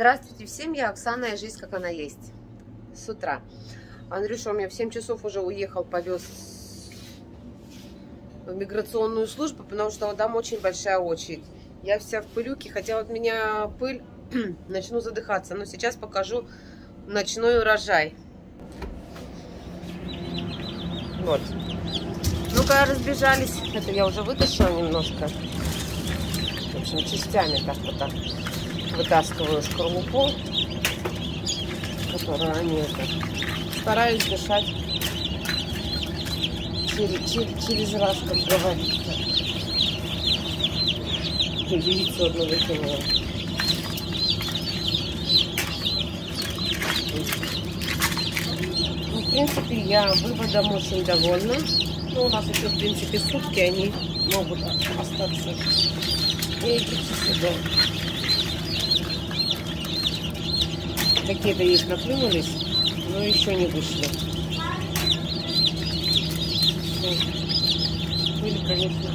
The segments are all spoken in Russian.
Здравствуйте всем, я Оксана, и жизнь как она есть. С утра. Андрюша у меня в 7 часов уже уехал, повез в миграционную службу, потому что там очень большая очередь. Я вся в пылюке, хотя вот меня пыль, начну задыхаться. Но сейчас покажу ночной урожай. Вот. Ну-ка, разбежались. Это я уже вытащила немножко. В общем, частями так вот так вытаскиваю шкарлупу, которую они стараюсь дышать через раз, как говорится. Яйцо одно выкинула. Ну, в принципе, я выводом очень довольна. Ну, у нас еще, в принципе, сутки они могут остаться. И идите сюда. Какие-то есть наклюнулись, но еще не вышли. Были, конечно.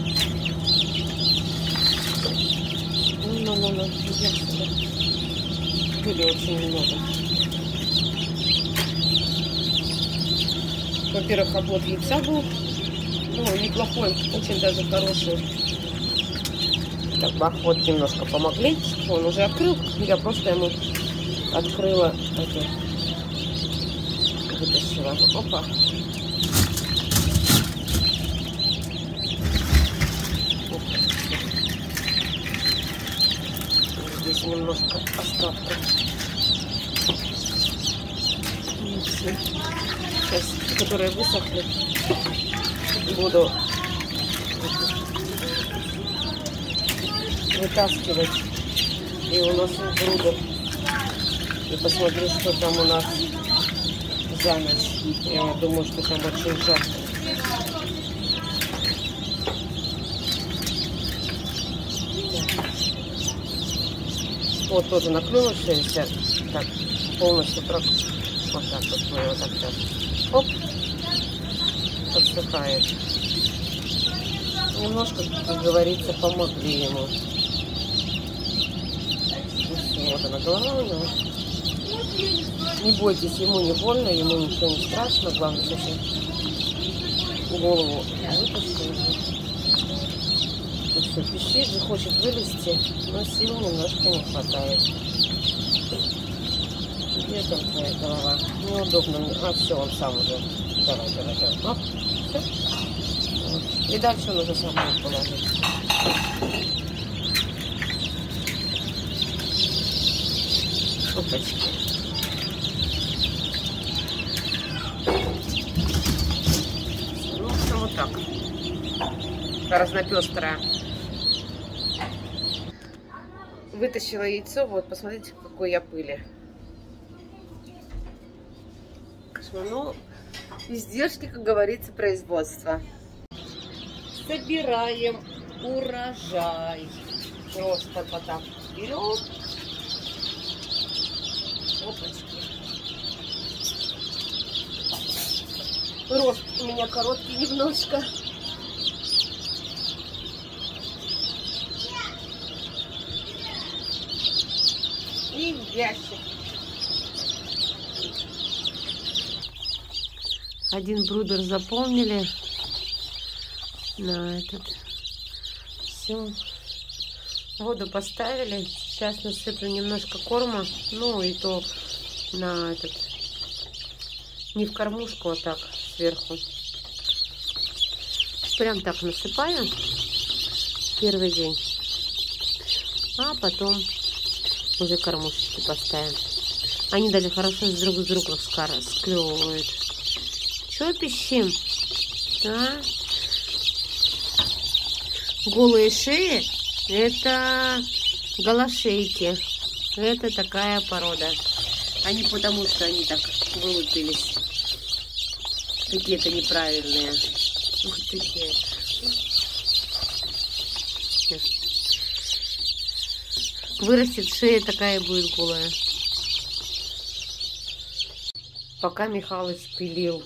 Ну, идем сюда. Были очень много. Во-первых, оплот яйца был. Ну, неплохой, очень даже хороший. Так, вот немножко помогли. Он уже открыл. Я просто ему открыла это. Вытащила. Опа. Здесь немножко остатков. Сейчас, которые высохли, буду вытаскивать и уносить в груду. И посмотрю, что там у нас за ночь. Я думаю, что там очень жарко. Вот тоже наклюнувшаяся. Так, полностью вот так вот мы его так сейчас. Оп. Подсыхает. Немножко, как говорится, помогли ему. Вот она, голова у него. Не бойтесь, ему не больно, ему ничего не страшно. Главное, сейчас голову выпустим. И все, пищит же, хочет вылезти, но сил немножко не хватает. Где там твоя голова? Неудобно мне. А, все, он сам уже. Давай. Оп, все. Вот. И дальше он уже сам будет положить. Опачки. Ну, все вот так. Разнопестрая. Вытащила яйцо. Вот, посмотрите, какой я пыли. Ну, издержки, как говорится, производства. Собираем урожай. Просто вот так вперед. Опачки. Рост у меня короткий немножко. И в ящик. Один брудер заполнили на этот. Все. Воду поставили. Сейчас насыплю немножко корма. Ну и то на этот. Не в кормушку, а так сверху. Прям так насыпаю. Первый день. А потом уже кормушечки поставим. Они даже хорошо друг с другом склевывают. Что пищим? А? Голые шеи — это голошейки. Это такая порода. Они потому, что они так вылупились. Какие-то неправильные. Ух ты. Вырастет шея, такая будет голая. Пока Михалыч пилил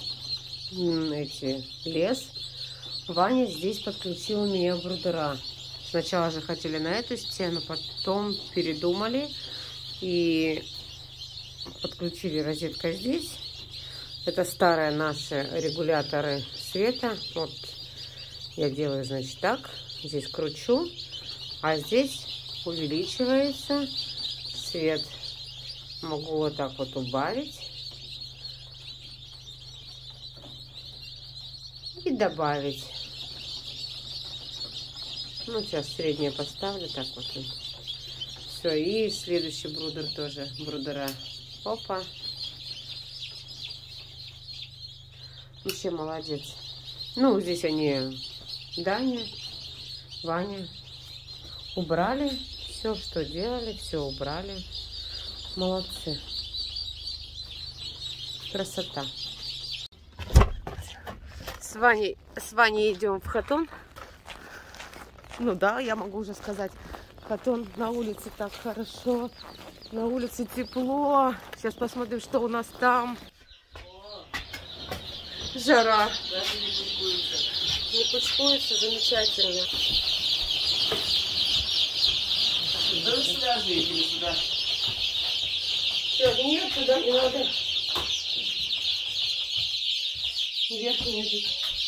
лес, Ваня здесь подключил у меня брудера. Сначала же хотели на эту стену, потом передумали И подключили розеткой здесь. Это старые наши регуляторы света. Вот я делаю, значит, так. Здесь кручу, а здесь увеличивается свет. Могу вот так вот убавить и добавить. Ну, сейчас среднее поставлю, так вот. Все, и следующий брудер тоже. Брудера. Опа. Вообще молодец. Ну, здесь они, Даня, Ваня, убрали все, что делали, все убрали. Молодцы. Красота. С Ваней идем в Хатон. Ну да, я могу уже сказать. Хатон, на улице так хорошо. На улице тепло. Сейчас посмотрим, что у нас там. Жара. Даже не кучкуется. Не кучкуется, замечательно. Да вы сюда же или сюда? Все, нет, туда не надо. Вверх лежит.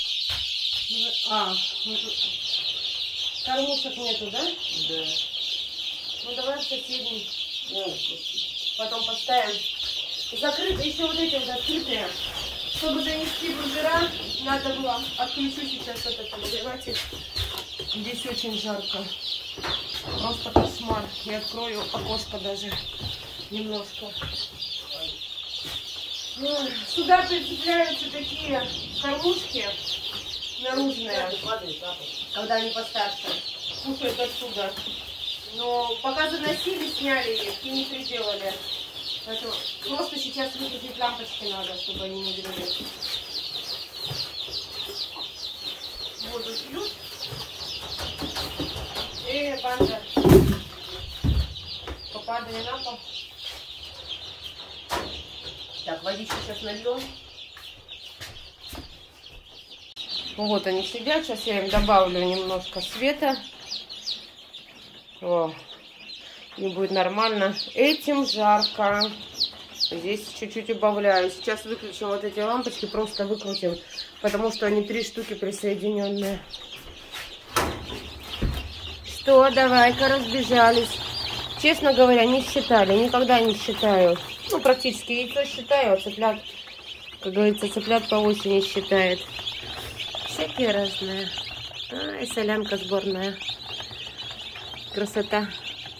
А, вот тут. Кормушек нету, да? Да. Ну давай в соседний. Потом поставим. Закрыто, еще вот эти вот открытые. Чтобы занести бургера, надо было. Отключу сейчас этот обогреватель. Здесь очень жарко. Просто кошмар. Я открою окошко даже немножко. Сюда прицепляются такие кормушки наружные, когда они постарше. Кушают отсюда. Но пока заносили, сняли их и не приделали. Поэтому просто сейчас выключить лампочки надо, чтобы они не грели. Воду пьют. И банда. Попадали на пол. Так, водичку сейчас нальем. Вот они сидят. Сейчас я им добавлю немножко света. О, и будет нормально. Этим жарко. Здесь чуть-чуть убавляю. Сейчас выключим вот эти лампочки. Просто выкрутим. Потому что они 3 штуки присоединенные. Что, давай-ка разбежались. Честно говоря, не считали. Никогда не считаю. Ну, практически яйцо считаю, а цыплят, как говорится, цыплят по осени считает. Всякие разные. И солянка сборная. Красота.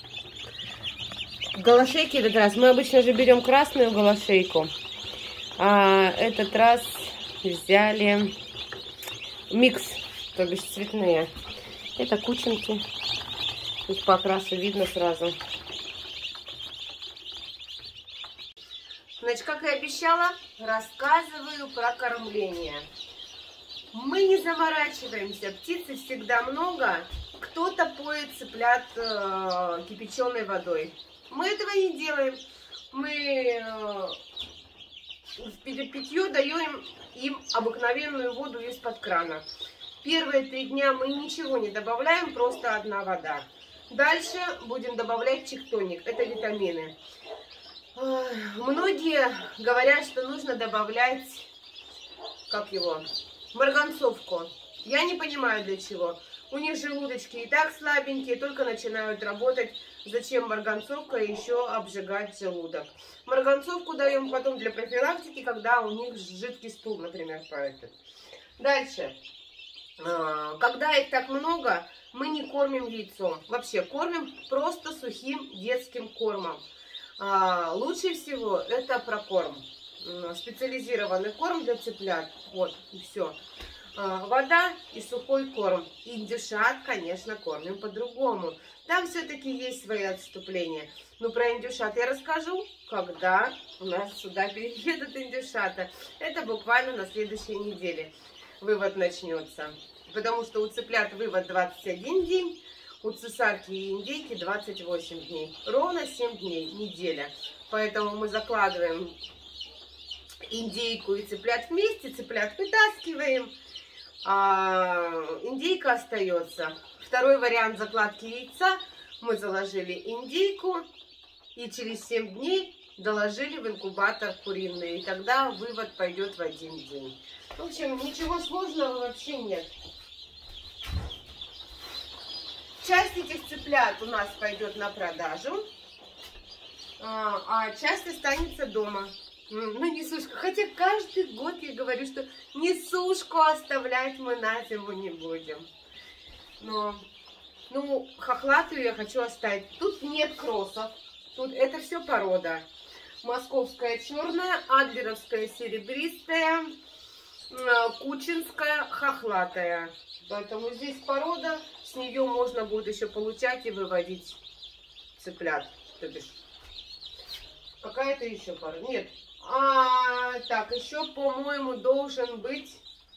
Голошейки этот раз. Мы обычно же берем красную голошейку. А этот раз взяли микс, то бишь цветные. Это кученки. Тут по окрасу видно сразу. Значит, как и обещала, рассказываю про кормление. Мы не заморачиваемся. Птицы всегда много. Кто-то поет цыплят кипяченой водой. Мы этого не делаем. Мы в питье даем им обыкновенную воду из-под крана. Первые 3 дня мы ничего не добавляем, просто одна вода. Дальше будем добавлять чиктоник. Это витамины. Многие говорят, что нужно добавлять, как его, марганцовку. Я не понимаю для чего. У них желудочки и так слабенькие, только начинают работать. Зачем марганцовка еще обжигать желудок? Марганцовку даем потом для профилактики, когда у них жидкий стул, например, поэтому. Дальше. Когда их так много, мы не кормим яйцом. Вообще кормим просто сухим детским кормом. Лучше всего это прокорм. Специализированный корм для цыплят. Вот, и все. Вода и сухой корм. Индюшат, конечно, кормим по-другому. Там все-таки есть свои отступления. Но про индюшат я расскажу, когда у нас сюда переедут индюшата. Это буквально на следующей неделе вывод начнется. Потому что у цыплят вывод 21 день, у цесарки и индейки 28 дней. Ровно 7 дней, неделя. Поэтому мы закладываем индейку и цыплят вместе, цыплят вытаскиваем, а индейка остается. Второй вариант закладки яйца. Мы заложили индейку И через 7 дней доложили в инкубатор куриные. И тогда вывод пойдет в 1 день. В общем, ничего сложного вообще нет. Часть этих цыплят у нас пойдет на продажу, а часть останется дома. Ну, несушка. Хотя каждый год я говорю, что несушку оставлять мы на зиму не будем. Но, ну, хохлатую я хочу оставить. Тут нет кроссов. Тут это все порода. Московская черная, адлеровская серебристая, кучинская хохлатая. Поэтому здесь порода, с нее можно будет еще получать и выводить цыплят. То бишь, какая-то еще пара? Нет. Так, еще, по-моему, должен быть...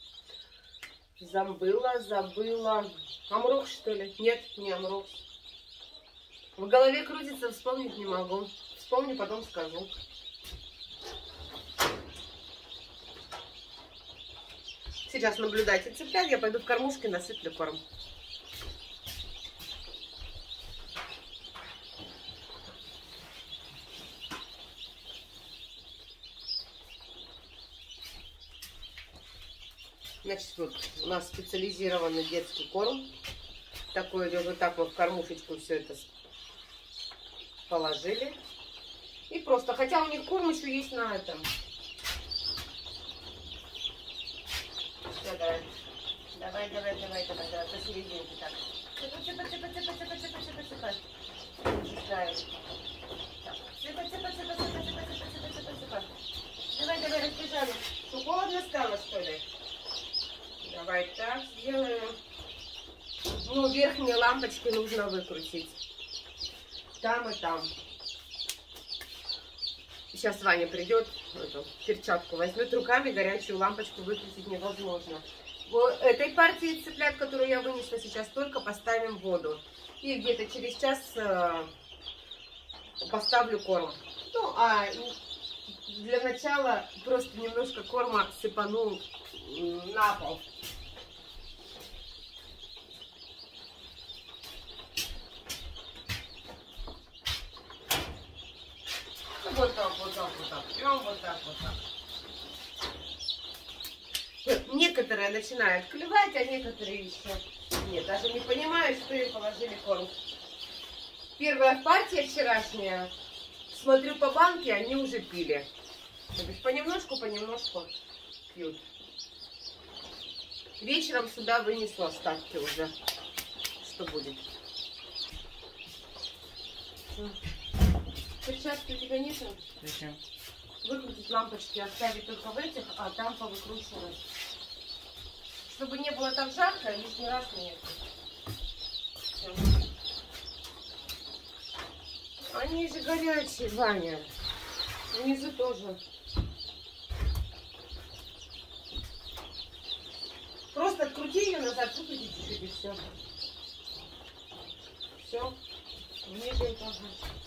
Забыла. Амрокс, что ли? Нет, не Амрокс. В голове крутится, вспомнить не могу. Вспомню, потом скажу. Сейчас наблюдайте цыплят, я пойду в кормушке, насыплю корм. Значит, вот у нас специализированный детский корм. Такой, вот так вот в кормушечку все это положили. И просто, хотя у них корм еще есть на этом. Все, давай, посерединке так. Цыпа. Давай, разбежали. Что, холодно стало, что ли? Давай так сделаем. Ну, верхние лампочки нужно выкрутить. Там и там. Сейчас Ваня придет, эту перчатку возьмет руками, горячую лампочку выкрутить невозможно. В этой партии цыплят, которую я вынесла сейчас, только поставим воду. И где-то через час поставлю корм. Ну, а для начала просто немножко корма сыпану на пол. Вот так. Прям вот так. Некоторые начинают клевать, а некоторые еще нет. Даже не понимают, что им положили корм. Первая партия вчерашняя. Смотрю по банке, они уже пили. То есть понемножку пьют. Вечером сюда вынесу остатки уже. Что будет? Перчатки у тебя нет? Зачем? Выкрутить лампочки, оставить только в этих, а там повыкручивать. Чтобы не было так жарко, лишний раз нет. Все. Они же горячие, Ваня. Внизу тоже. Просто открути ее назад, выкрути чуть-чуть и все. Все. Внизу тоже.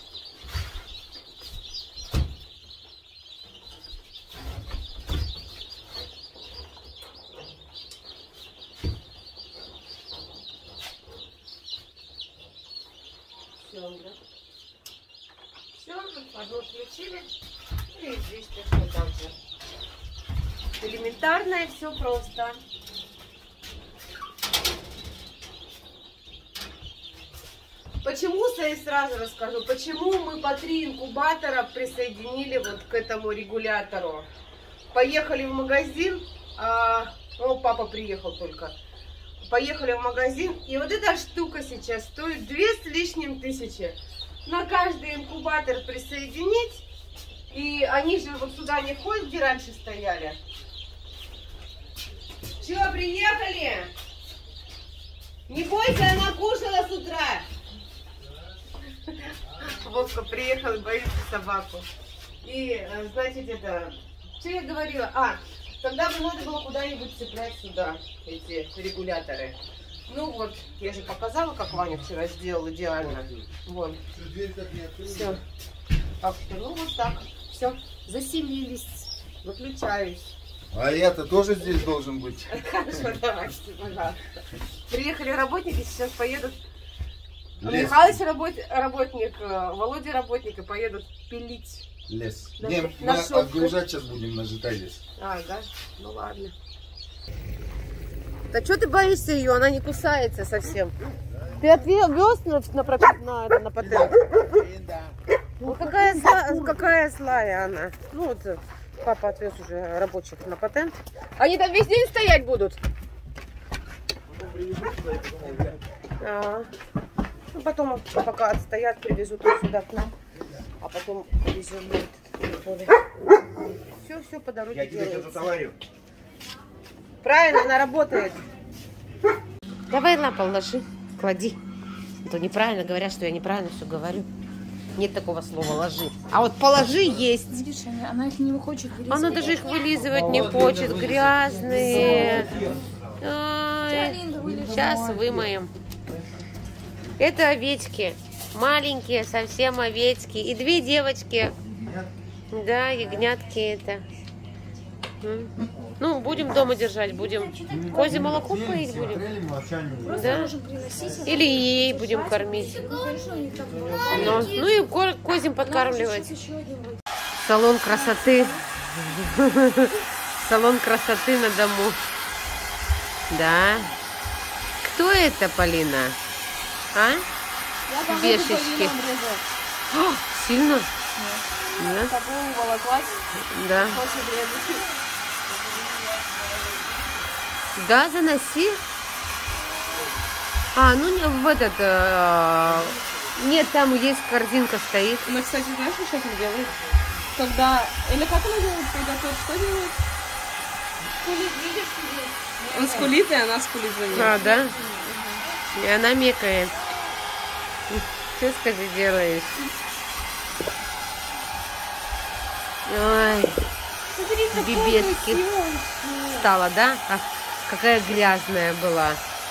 Все, одну включили, и здесь точно так же. Элементарно и все просто. Почему, я сразу расскажу, почему мы по 3 инкубатора присоединили вот к этому регулятору. Поехали в магазин, папа приехал только. Поехали в магазин, и вот эта штука сейчас стоит 2 с лишним тысячи. На каждый инкубатор присоединить, и они же вот сюда не входят, где раньше стояли. Чего, приехали? Не бойся, она кушала с утра. Вовка приехал и боится собаку. И, значит, это... Что я говорила? Тогда бы надо было куда-нибудь цеплять сюда эти регуляторы. Ну вот, я же показала, как Ваня вчера сделал идеально. Вот. Все. Так что, ну вот так. Все, заселились. Выключаюсь. А я-то тоже здесь должен быть. Хорошо, давайте, пожалуйста. Приехали работники, сейчас поедут Михалыч работник, Володя работник, и поедут пилить. Лес. Да, Не, на мы шопку. отгружать сейчас будем на житай лес. А, да? Ну ладно. Да что ты боишься ее? Она не кусается совсем. Ты отвез на патент? Ну какая злая она. Ну вот папа отвез уже рабочих на патент. Они там весь день стоять будут. Ну, потом, пока отстоят, привезут их сюда к нам. А потом повезем на это поле. Все по дороге делается. Правильно, она работает. Давай на пол ложи, клади. А то неправильно говорят, что я неправильно все говорю. Нет такого слова ложи. А вот положи есть. Видишь, она их не хочет вылизывать. Она даже их вылизывать не хочет. Грязные. Ой, сейчас вымоем. Это овечки. Маленькие, совсем овечки. И 2 девочки. Да, ягнятки это. Ну, будем дома держать, будем. Козье молоко поить будем. Да? Или ей будем кормить. Ну и козьим подкармливать. Салон красоты. Салон красоты на дому. Да. Кто это, Полина? А? Вешечки. Сильно? Нет. Да. Да, заноси. А, ну в этот... нет, там есть корзинка стоит. Она, кстати, знаешь, что сейчас делает? Когда... Или как она делает? Когда тот что делает? Он скулит, и она скулит за ним. А, да? И она мекает. Что, скажи, делаешь? Ой, бибетки. Стала, да? Ах, какая грязная была.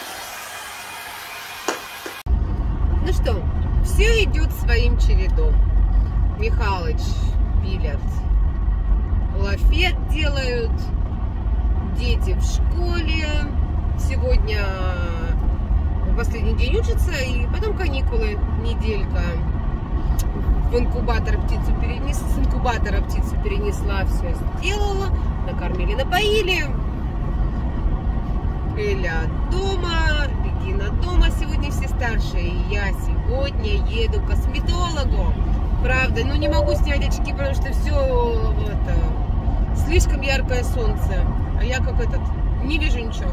Ну что, все идет своим чередом. Михалыч пилят, лафет делают, дети в школе. Сегодня последний день учатся, и потом каникулы, неделька. В инкубатор птицу перенесла, с инкубатора птицу перенесла, все сделала, накормили, напоили. Эля дома, Регина дома, сегодня все старшие. И я сегодня еду к косметологу. Правда, ну не могу снять очки, потому что все слишком яркое солнце. А я как не вижу ничего.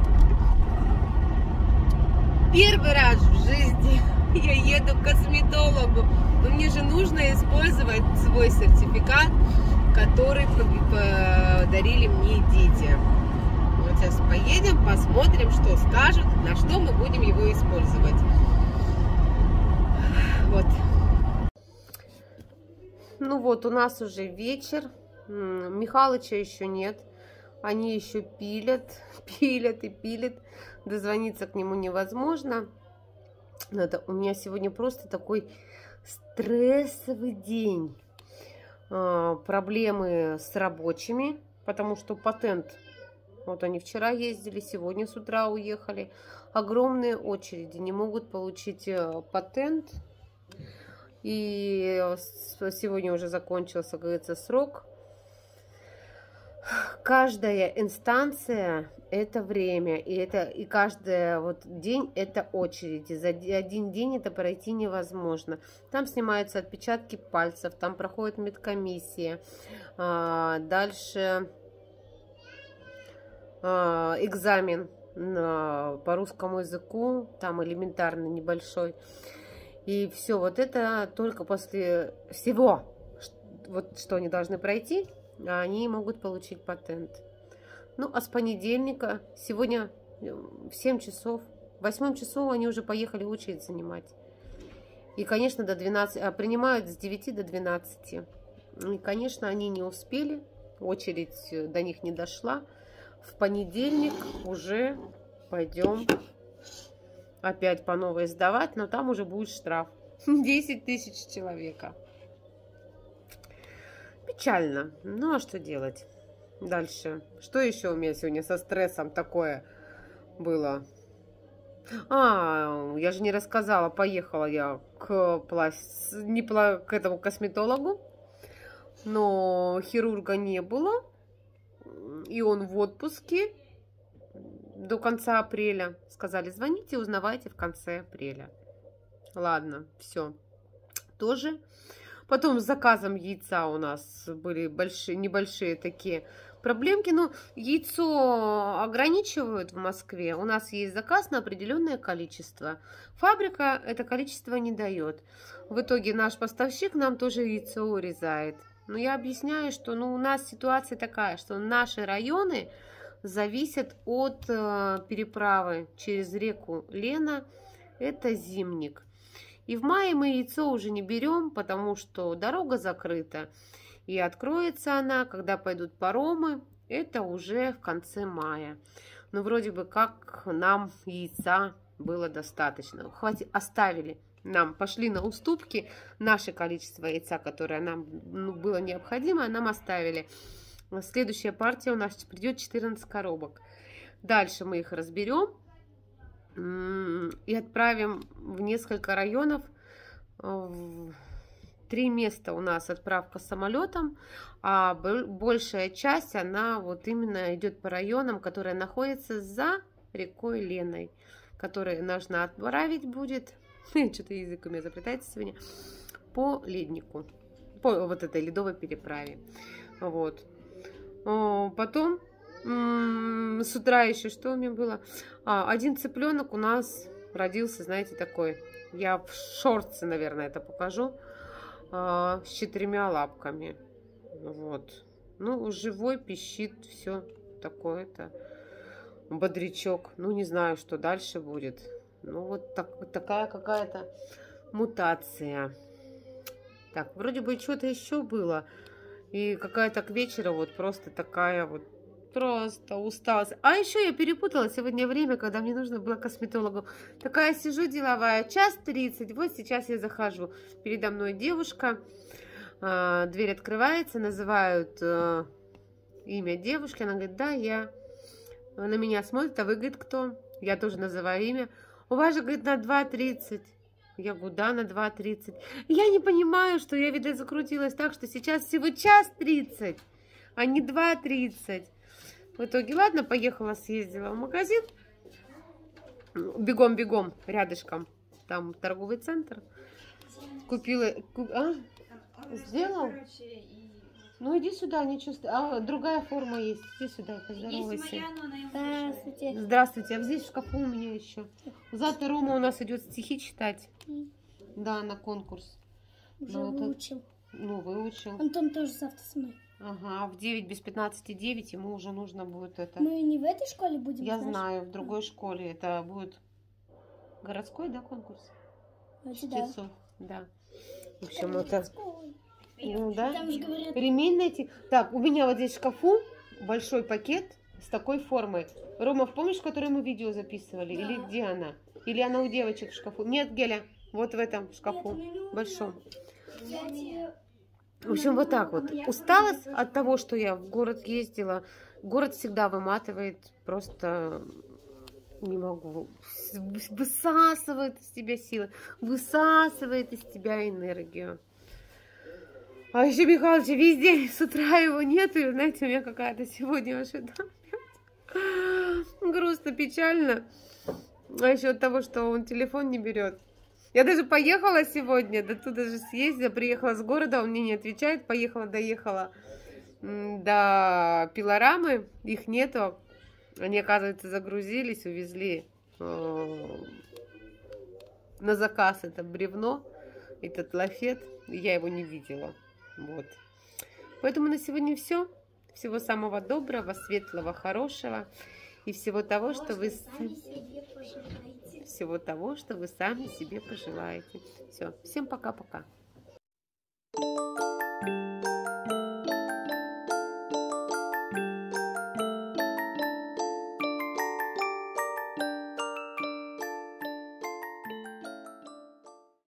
Первый раз в жизни я еду к косметологу. Но мне же нужно использовать свой сертификат, который подарили мне дети. Вот сейчас поедем, посмотрим, что скажут, на что мы будем его использовать. Вот. Ну вот, у нас уже вечер. Михалыча еще нет. Они еще пилят и пилят. Дозвониться к нему невозможно. У меня сегодня просто такой стрессовый день. Проблемы с рабочими, потому что патент. Вот они вчера ездили, сегодня с утра уехали. Огромные очереди, не могут получить патент. И сегодня уже закончился, как говорится, срок. Каждая инстанция – это время, и каждый день – это очереди. За один день это пройти невозможно. Там снимаются отпечатки пальцев, там проходит медкомиссия. Дальше экзамен по русскому языку, там элементарно небольшой. И все, вот это только после всего, что они должны пройти, они могут получить патент. Ну, а с понедельника, сегодня в 7 часов, в 8 часов они уже поехали очередь занимать. И, конечно, до 12, принимают с 9 до 12. И, конечно, они не успели, очередь до них не дошла. В понедельник уже пойдем опять по новой сдавать, но там уже будет штраф. 10 тысяч человека. Печально. Ну, а что делать? Дальше. Что еще у меня сегодня со стрессом такое было? Я же не рассказала, поехала я к этому косметологу, но хирурга не было, и он в отпуске до конца апреля. Сказали, звоните, узнавайте в конце апреля. Ладно, все. Тоже. Потом с заказом яйца у нас были небольшие такие проблемки. Но яйцо ограничивают в Москве. У нас есть заказ на определенное количество. Фабрика это количество не дает. В итоге наш поставщик нам тоже яйцо урезает. Но я объясняю, что у нас ситуация такая, что наши районы зависят от переправы через реку Лена. Это Зимник. И в мае мы яйцо уже не берем, потому что дорога закрыта. И откроется она, когда пойдут паромы, это уже в конце мая. Но вроде бы как нам яйца было достаточно. Хватит, оставили нам, пошли на уступки. Наше количество яйца, которое нам было необходимо, нам оставили. Следующая партия у нас придет 14 коробок. Дальше мы их разберем и отправим в несколько районов. 3 места у нас отправка самолетом, а большая часть, она вот именно идет по районам, которые находятся за рекой Леной, которые нужно отправить будет, что-то язык у меня заплетается сегодня, по леднику, по вот этой ледовой переправе. Вот. Потом с утра еще что у меня было? Один цыпленок у нас родился, знаете, такой. Я в шортсе, наверное, это покажу. С 4 лапками. Вот. Ну, живой, пищит, все такое-то. Бодрячок. Ну, не знаю, что дальше будет. Ну, вот такая какая-то мутация. Так, вроде бы что-то еще было. И какая-то к вечеру вот просто такая вот. Просто усталость. А еще я перепутала сегодня время, когда мне нужно было к косметологу. Такая сижу деловая, 1:30. Вот сейчас я захожу. Передо мной девушка. Дверь открывается, называют имя девушки. Она говорит, да, я. На меня смотрит, а вы, говорит, кто? Я тоже называю имя. У вас же, говорит, на 2:30. Я говорю, да, на 2:30. Я не понимаю, что я, видать, закрутилась так, что сейчас всего 1:30, а не 2:30. В итоге, ладно, поехала, съездила в магазин. Бегом, рядышком. Там торговый центр. Купила... Сделал? Ну, иди сюда, ничего... другая форма есть. Иди сюда, поздоровайся. Здравствуйте. Здравствуйте. А здесь в шкафу у меня еще. Завтра Рома у нас идет стихи читать. Да, на конкурс. Уже выучил. Ну, выучил. Антон тоже завтра со мной. Ага, в 9 без 15:09 ему уже нужно будет это. Мы не в этой школе будем? Я знаю, в другой школе. Это будет городской, да, конкурс? Чтецов, да. В общем, это... Ну, да. Там же говорят... Ремень найти. Так, у меня вот здесь в шкафу большой пакет с такой формой. Рома, помнишь, в которой мы видео записывали? Да. Или где она? Или она у девочек в шкафу? Нет, Геля, вот в этом шкафу большом. В общем, вот так вот. Усталость от того, что я в город ездила. Город всегда выматывает. Просто не могу. Высасывает из тебя силы. Высасывает из тебя энергию. А еще Михалыча везде. С утра его нету. И, знаете, у меня какая-то сегодня вообще грустно, печально. А еще от того, что он телефон не берет. Я даже поехала сегодня, до туда же съездила, приехала с города, он мне не отвечает, доехала до пилорамы, их нету, они, оказывается, загрузились, увезли на заказ это бревно, этот лафет, и я его не видела, вот. Поэтому на сегодня все, всего самого доброго, светлого, хорошего и всего того, что вы... Всего того, что вы сами себе пожелаете. Все, всем пока-пока.